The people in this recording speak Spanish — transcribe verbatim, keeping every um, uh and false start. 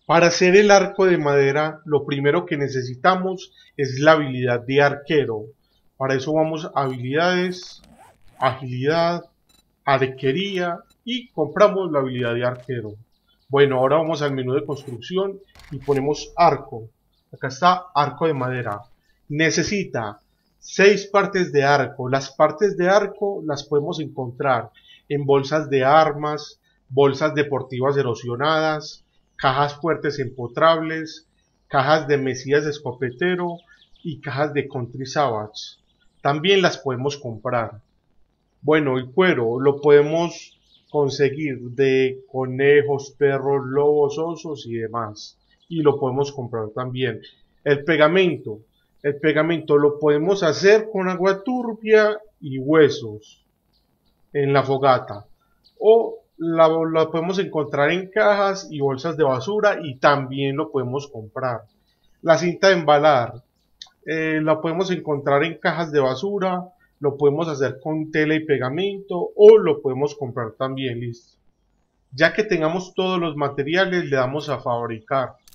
Para hacer el arco de madera, lo primero que necesitamos es la habilidad de arquero. Para eso vamos a habilidades, agilidad, arquería y compramos la habilidad de arquero. Bueno, ahora vamos al menú de construcción y ponemos arco. Acá está arco de madera. Necesita seis partes de arco. Las partes de arco las podemos encontrar en bolsas de armas, bolsas deportivas erosionadas, cajas fuertes empotrables, cajas de Mesías escopetero y cajas de Country Savage. También las podemos comprar. Bueno, el cuero lo podemos conseguir de conejos, perros, lobos, osos y demás. Y lo podemos comprar también. El pegamento. El pegamento lo podemos hacer con agua turbia y huesos en la fogata. O la, la podemos encontrar en cajas y bolsas de basura y también lo podemos comprar. La cinta de embalar. Eh, la podemos encontrar en cajas de basura, lo podemos hacer con tela y pegamento o lo podemos comprar también, listo. Ya que tengamos todos los materiales, le damos a fabricar.